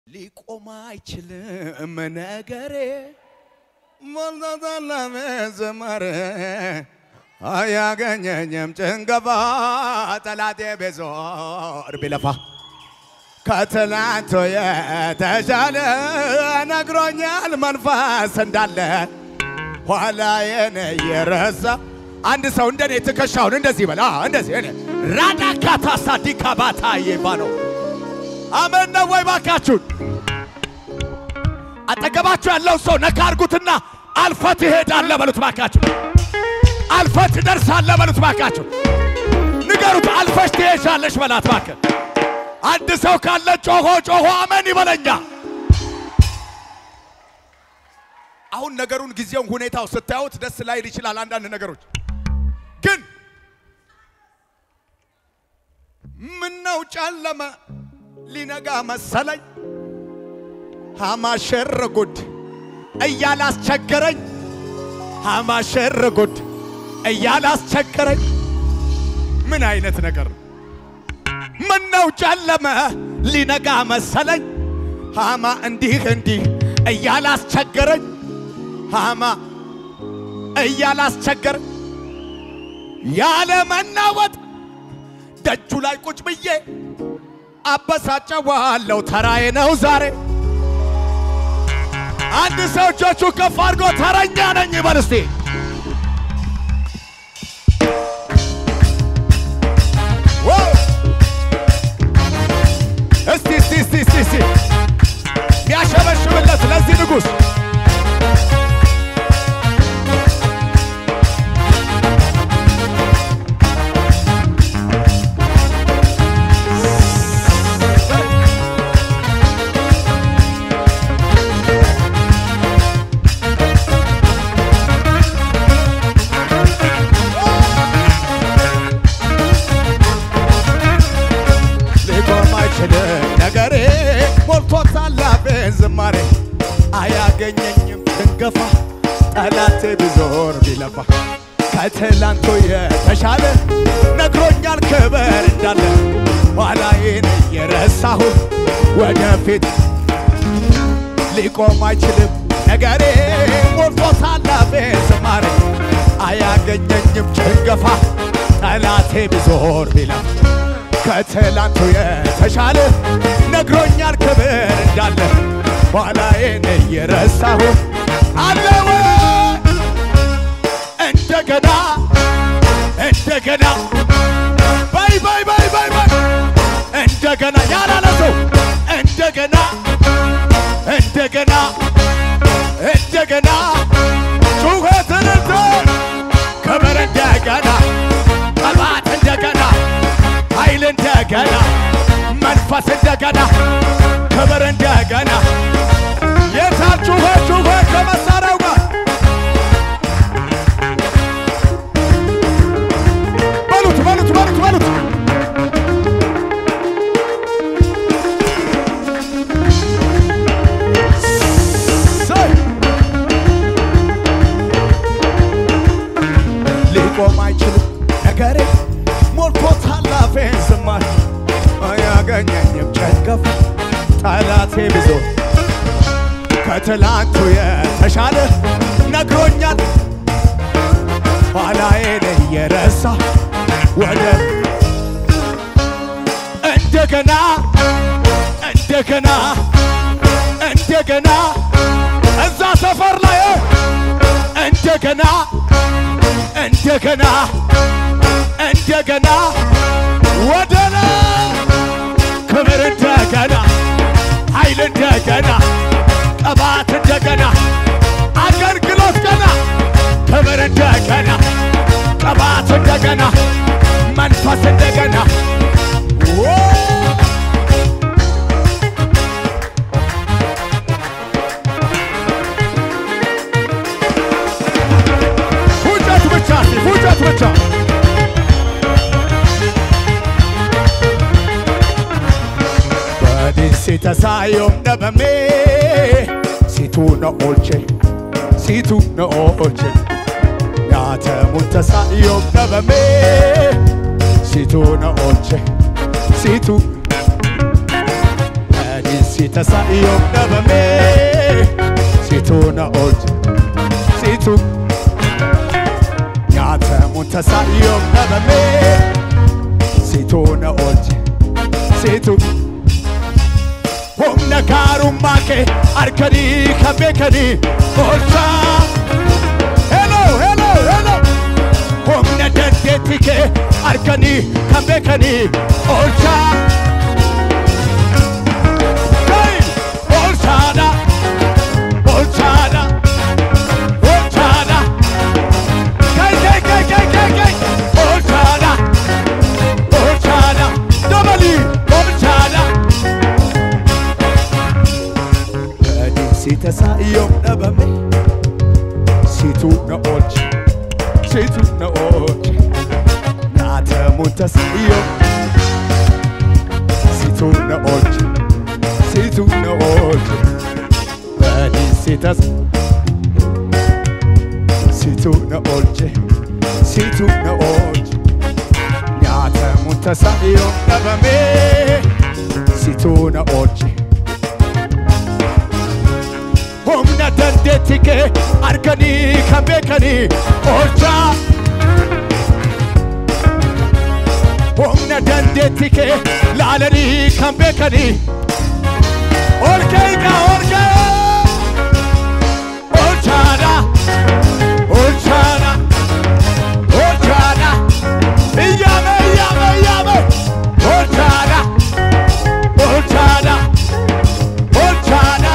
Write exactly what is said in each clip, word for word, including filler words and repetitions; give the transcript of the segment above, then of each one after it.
ሊቆም አይችልም ነገሬ ሞልቶታል መዘመር አያገኘኝም ጭንገፋ ጠላቴ ቢዞር ቢለፋ ከትላንቱ የተሻለ ነግሮኛል መንፈስ እንዳለ ኋላዬን የረሳ አንድ ሰው እንደኔ ትከሻውን እንደዚህ በላ እንደዚህ እኔ ራዳካታ ሳዲካ ባታ ይባለው አሜን ነው ወይ ባካችሁ አጠገባችሁ ያለው ሰው ነካርጉትና አልፈት ይሄዳል በሉት ባካችሁ አልፈት ደርሳለ በሉት ባካችሁ ንገሩት አልፈሽ ትሄጃለሽ በላት ባከ አንድ ሰው ካለ ጮሆ ጮሆ አሜን ይበለኛ አሁን ነገሩን ጊዜውን ሁኔታው ስታዩት ደስ ላይል ይችላል አንዳንድ ነገሮች ግን ምን ነው ጨለመ ሊነጋ መሰለኝ ሐማሸር ጉድ እያላስቸገረኝ ሐማሸር ጉድ እያላስቸገረኝ ምን አይነት ነገር ምን ነው ጨለመ ሊነጋ መሰለኝ ሐማ እንዲህ እንዲህ እያላስቸገረኝ ሐማ እያላስቸገረኝ ያለ መናወጥ ደጁ ላይ ቁጭ ብዬ አበሳጨዋለሁ ተራዬ ነው ዛሬ አንድ ሰው እጆቹ ከፍ አድርጎ ተረኛ ነኝ ይበል እስቲ እስቲ እስቲ እስቲ እስቲ እስቲ ያሸበሽብለት ለዚህ ንጉሥ ነገሬ ሞልቶታል በዝማሬ አያገኘኝም ድንገፋ ጠላቴ ቢዞር ቢለፋ ከትላንቱ የተሻለ ነግሮኛል ክብር እንዳለ ኋላዬን የረሳሁ ወደፊት ሊቆም አይችልም ነገሬ ሞልቶታል በዝማሬ አያገኘኝም ድንገፋ ጠላቴ ቢዞር ቢለፋ ከትላንቱ የተሻለ ነግሮኛል ክብር እንዳለ ኋላዬን የረሳሁ አለው እንደገና እንደገና ባይ ባይ ባይ ባይ ባይ እንደገና ያላለሰው እንደገና እንደገና እንደገና ጩኸትን ክብር እንደገና ጠላት እንደገና ኃይል እንደገና መንፈስ እንደገና ክብር እንደገና የታችሁ ሆቹ ሆች ከመሳሪያው ጋር በሉት በሉት በሉት በሉት ሊቆም አይችልም ነገሬ ሞልቶታል አፌን ዝማሬ አያገኘኝም ጭንገፋ ጠላቴ ቢዞር ከትላንቱ የተሻለ ነግሮኛል ኋላዬን የረሳ ወደ እንደገና እንደገና እንደገና እዛ ሰፈር ላይ እንደገና እንደገና እንደገና ወደላ ክብር እንደገና ኃይል እንደገና ቅባት እንደገና አገልግሎት ገና ክብር እንደገና ቅባት እንደገና መንፈስ እንደገና ፉጨት ብቻ ፉጨት ብቻ Si tasayom na bame si tu na olche si tu na olche Nata mun tasayom na bame si tu na olche si tu sitasa iyom dabame situna olje situ nyata muntasa iyom dabame situna olje situ humna karumake arkani kabekani olcha hello hello hello humna dandetike arkani kabekani olcha hey olchana olchana olchana kai kai kai kai kai kai olchana olchana double olchana sitasa iyom dabame situ na olche situ na olche nata muntasa iyom situ na olche situ na olche bani sitas situ na olche situ na olche nata muntasa iyom dabame situ na olche humna dandetike arkani kabekani olcha humna dandetike lalani kabekani olkayka olka olchana olchana olchana iyame iyame iyame olchana olchana olchana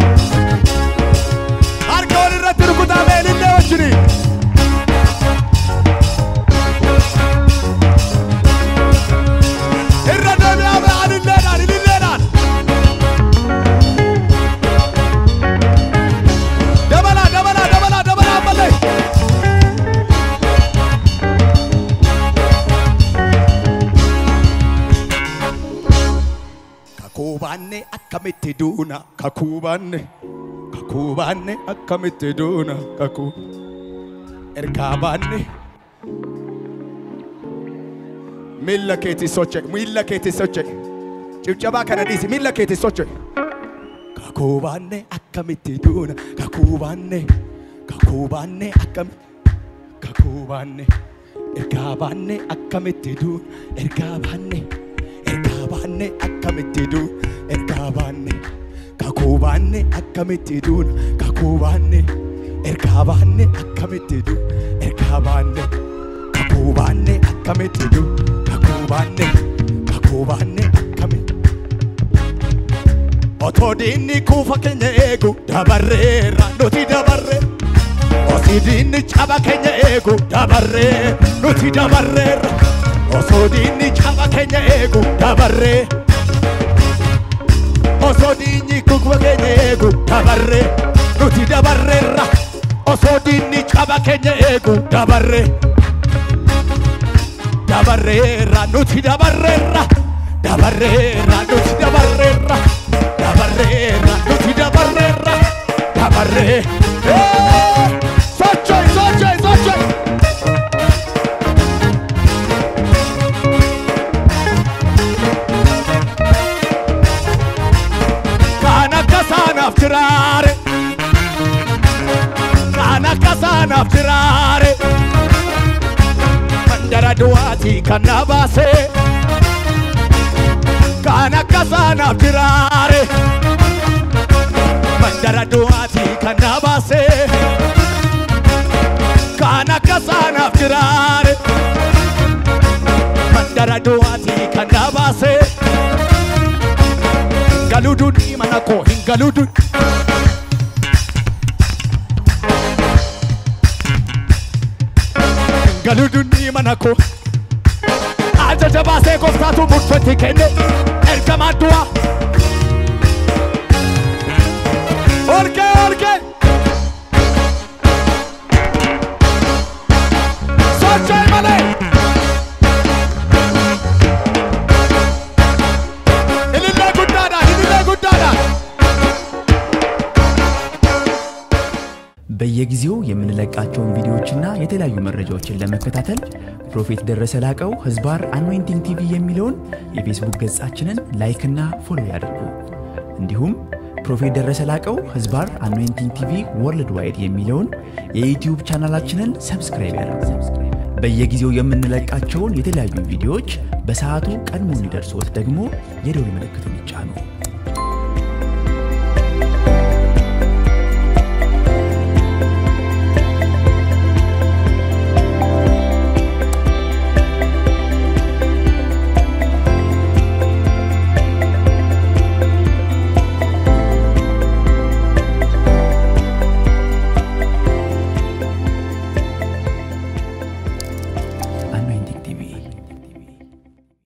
Kakubane akamitti duna kakubane kakubane akamitti duna kaku erkabane milla keti soche milla keti soche chibchaba kanadisi milla keti soche kakubane akamitti duna kakubane kakubane akam kakubane erkabane akamitti duna erkabane erkabane akamitti duna erkabane kakubane akamitti duna kakubane erkabane akamitti duna erkabane kakubane akamitti duna kakubane kakubane akamitti otodini kufa kenya egu dabarera noti dabarre osidini chaba kenya egu dabarre noti dabarera osodini chaba kenya egu dabarre osodini kufa kenya egu dabarre noti dabarrera osodini chaba kenya egu dabarre dabarrera noti dabarrera dabarrera noti dabarrera dabarrera noti dabarrera dabarre soche soche soche kana kasana aftirare kana kasana aftirare mandara duati kanabase kana kasana aftirare mandara duati kanabase kana kasana aftirare mandara duati kanabase galudu ni manako hingaludu galudu ni manako aja jabase koftatu mutfati kene erkamadua orke orke soche male ilile gudada ilile gudada በየጊዜው የምንለቃቸውን ቪዲዮዎችና የተለያዩ መረጃዎችን ለመከታተል ፕሮፌት ደረሰ ላቀው ህዝባር አኖይንቲንግ ቲቪ የሚለውን የፌስቡክ ገጻችንን ላይክ እና ፎሎ ያድርጉ። እንዲሁም ፕሮፌት ደረሰ ላቀው ህዝባር አኖይንቲንግ ቲቪ ወርልድ ዋይድ የሚለውን የዩቲዩብ ቻናላችንን ሰብስክራይብ ያድርጉ። በየጊዜው የምንለቃቸውን የተለያዩ ቪዲዮዎች በሰዓቱ ቀድሞ እንዲደርሶት ደግሞ የደወል ምልክቱን ይጫኑ።